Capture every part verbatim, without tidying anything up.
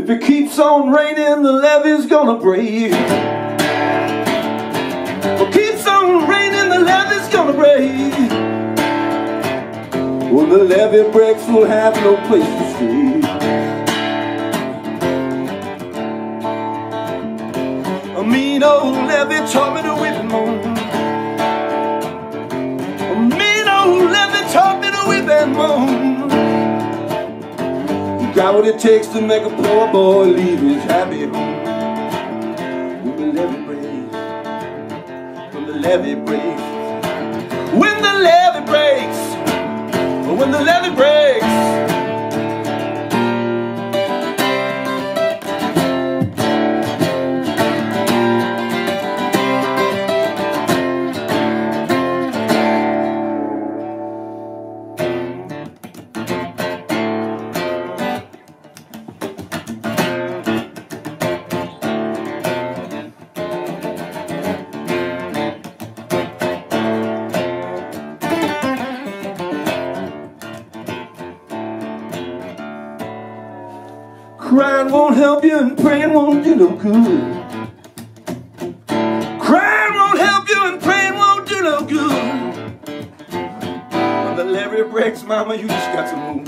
If it keeps on raining, the levee's gonna break. If it keeps on raining, the levee's gonna break. When the levee breaks, we'll have no place to stay. A mean old levee taught me to weep and moan. A mean old levee taught me to weep and moan. Got what it takes to make a poor boy leave his happy home. When the levee breaks, when the levee breaks, when the levee breaks, when the levee breaks. Crying won't help you and praying won't do no good. Crying won't help you and praying won't do no good. When the levee breaks, mama, you just got to move.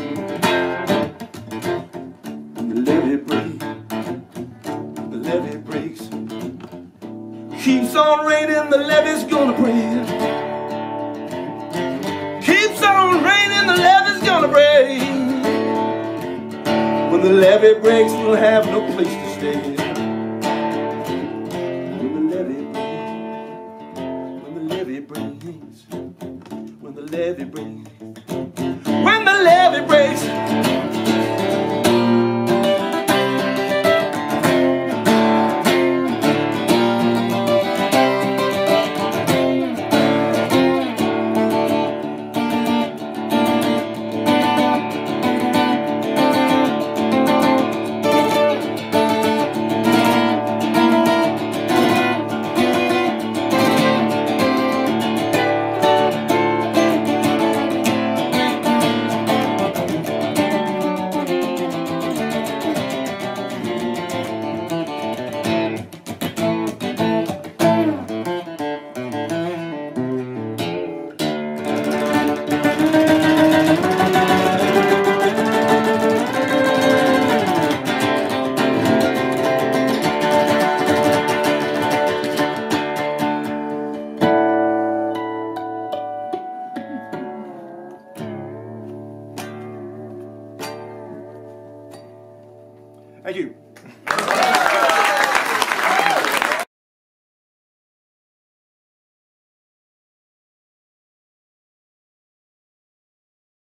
When the levee breaks, the levee breaks. Keeps on raining, the levee's gonna break. Keeps on raining, the levee's gonna break. When the levee breaks, we'll have no place to stay. When the levee breaks, when the levee breaks, when the levee breaks, when the levee breaks. Thank you.